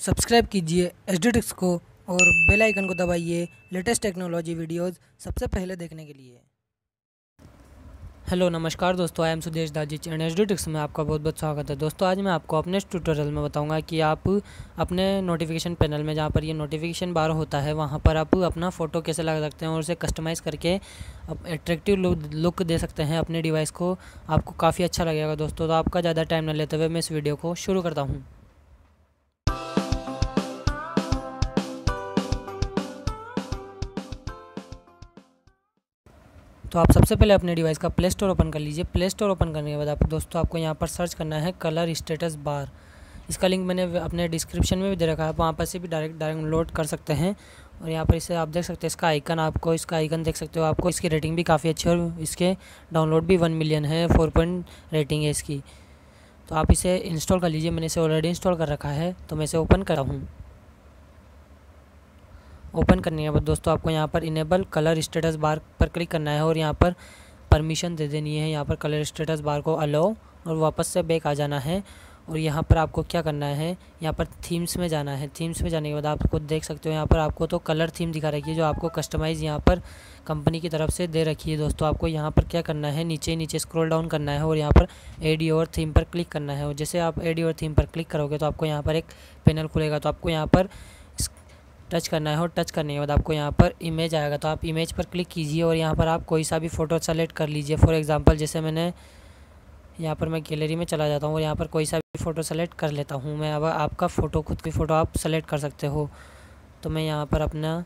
Subscribe कीजिए HD को और बेल आइकन को दबाइए लेटेस्ट टेक्नोलॉजी वीडियोस सबसे पहले देखने के लिए। हेलो नमस्कार दोस्तों, आई एम सुदेश दाजिच एंड एचडी में आपका बहुत बहुत स्वागत है। दोस्तों आज मैं आपको अपने इस ट्यूटोरियल में बताऊंगा कि आप अपने नोटिफिकेशन पैनल में जहां पर ये नोटिफिकेशन बार होता है वहां पर आप अपना फ़ोटो कैसे लगा सकते हैं और उसे कस्टमाइज़ करके अट्रैक्टिव लुक दे सकते हैं अपने डिवाइस को। आपको काफ़ी अच्छा लगेगा दोस्तों। तो आपका ज़्यादा टाइम न लेते हुए मैं इस वीडियो को शुरू करता हूँ। तो आप सबसे पहले अपने डिवाइस का प्ले स्टोर ओपन कर लीजिए। प्ले स्टोर ओपन करने के बाद दोस्तों आपको यहाँ पर सर्च करना है कलर स्टेटस बार। इसका लिंक मैंने अपने डिस्क्रिप्शन में भी दे रखा है, वहाँ पर से भी डायरेक्ट डाउनलोड कर सकते हैं। और यहाँ पर इसे आप देख सकते हैं, इसका आइकन देख सकते हो। आपको इसकी रेटिंग भी काफ़ी अच्छी है और इसके डाउनलोड भी 1 मिलियन है, 4 रेटिंग है इसकी। तो आप इसे इंस्टॉल कर लीजिए। मैंने इसे ऑलरेडी इंस्टॉल कर रखा है, तो मैं इसे ओपन कर रहा हूँ। ओपन करने के बाद दोस्तों आपको यहाँ पर इनेबल कलर स्टेटस बार पर क्लिक करना है और यहाँ पर परमिशन दे देनी है। यहाँ पर कलर स्टेटस बार को अलाउ और वापस से बैक आ जाना है। और यहाँ पर आपको क्या करना है, यहाँ पर थीम्स में जाना है। थीम्स में जाने के बाद आपको देख सकते हो यहाँ पर आपको तो कलर थीम दिखा रखी है जो आपको कस्टमाइज़ यहाँ पर कंपनी की तरफ से दे रखी है। दोस्तों आपको यहाँ पर क्या करना है, नीचे स्क्रॉल डाउन करना है और यहाँ पर एड योर थीम पर क्लिक करना है। और जैसे आप एड योर थीम पर क्लिक करोगे तो आपको यहाँ पर एक पैनल खुलेगा। तो आपको यहाँ पर टच करना है और टच करने के बाद आपको यहाँ पर इमेज आएगा। तो आप इमेज पर क्लिक कीजिए और यहाँ पर आप कोई सा भी फ़ोटो सेलेक्ट कर लीजिए। फॉर एग्जांपल जैसे मैं गैलरी में चला जाता हूँ और यहाँ पर कोई सा भी फ़ोटो सेलेक्ट कर लेता हूँ मैं। अब आपका फ़ोटो, खुद की फ़ोटो आप सेलेक्ट कर सकते हो। तो मैं यहाँ पर अपना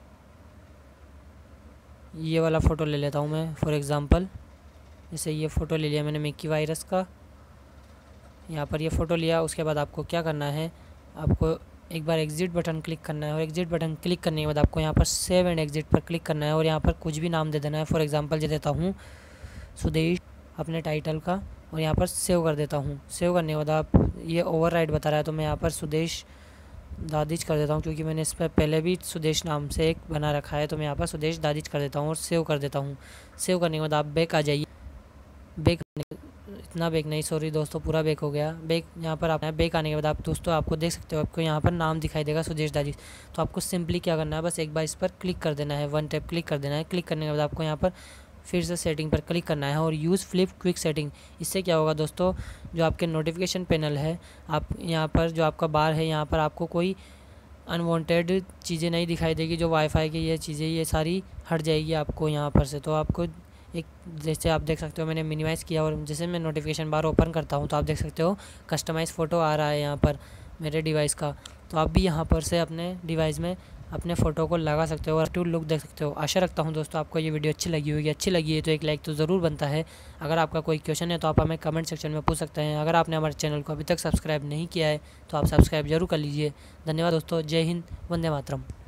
ये वाला फ़ोटो ले लेता हूँ मैं। फॉर एग्ज़ाम्पल जैसे ये फ़ोटो ले लिया मैंने मिक्की वायरस का। यहाँ पर ये फ़ोटो लिया। उसके बाद आपको क्या करना है, आपको एक बार एग्जिट बटन क्लिक करना है और एग्जिट बटन क्लिक करने के बाद आपको यहाँ पर सेव एंड एग्जिट पर क्लिक करना है और यहाँ पर कुछ भी नाम दे देना है। फॉर एग्जांपल दे देता हूँ सुदेश अपने टाइटल का और यहाँ पर सेव कर देता हूँ। सेव करने के बाद आप ये ओवरराइड बता रहा है तो मैं यहाँ पर सुदेश दादिच कर देता हूँ, क्योंकि मैंने इस पर पहले भी सुदेश नाम से एक बना रखा है। तो मैं यहाँ पर सुदेश दादिच कर देता हूँ और सेव कर देता हूँ। सेव करने के बाद आप बैक आ जाइए। इतना बैक नहीं, सॉरी दोस्तों, पूरा बैक हो गया। बैक यहाँ पर आप बैक आने के बाद आप दोस्तों आपको देख सकते हो, आपको यहाँ पर नाम दिखाई देगा सुदेश दाजिच। तो आपको सिंपली क्या करना है, बस एक बार इस पर क्लिक कर देना है, 1 टैप क्लिक कर देना है। क्लिक करने के बाद आपको यहाँ पर फिर से सेटिंग पर क्लिक करना है और यूज़ फ्लिप क्विक सेटिंग। इससे क्या होगा दोस्तों, जो आपके नोटिफिकेशन पैनल है, आप यहाँ पर जो आपका बार है यहाँ पर आपको कोई अनवांटेड चीज़ें नहीं दिखाई देगी। जो वाईफाई की ये चीज़ें ये सारी हट जाएगी आपको यहाँ पर से। तो आपको एक, जैसे आप देख सकते हो मैंने मिनिमाइज़ किया और जैसे मैं नोटिफिकेशन बार ओपन करता हूँ तो आप देख सकते हो कस्टमाइज़ फ़ोटो आ रहा है यहाँ पर मेरे डिवाइस का। तो आप भी यहाँ पर से अपने डिवाइस में अपने फ़ोटो को लगा सकते हो और टू लुक देख सकते हो। आशा रखता हूँ दोस्तों आपको ये वीडियो अच्छी लगी होगी। अच्छी लगी है तो एक लाइक तो ज़रूर बनता है। अगर आपका कोई क्वेश्चन है तो आप हमें कमेंट सेक्शन में पूछ सकते हैं। अगर आपने हमारे चैनल को अभी तक सब्सक्राइब नहीं किया है तो आप सब्सक्राइब जरूर कर लीजिए। धन्यवाद दोस्तों। जय हिंद, वंदे मातरम।